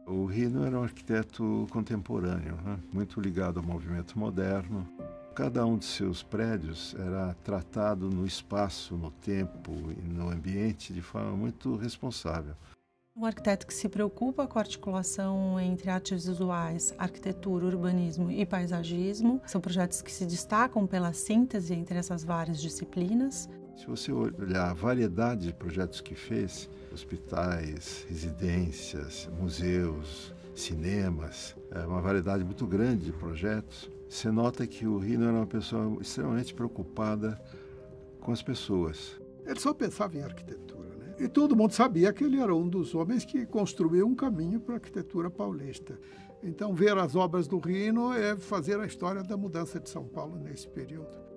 O Rino era um arquiteto contemporâneo, né? Muito ligado ao movimento moderno. Cada um de seus prédios era tratado no espaço, no tempo e no ambiente de forma muito responsável. Um arquiteto que se preocupa com a articulação entre artes visuais, arquitetura, urbanismo e paisagismo. São projetos que se destacam pela síntese entre essas várias disciplinas. Se você olhar a variedade de projetos que fez, hospitais, residências, museus, cinemas, uma variedade muito grande de projetos, você nota que o Rino era uma pessoa extremamente preocupada com as pessoas. Ele só pensava em arquitetura, né? E todo mundo sabia que ele era um dos homens que construiu um caminho para a arquitetura paulista. Então, ver as obras do Rino é fazer a história da mudança de São Paulo nesse período.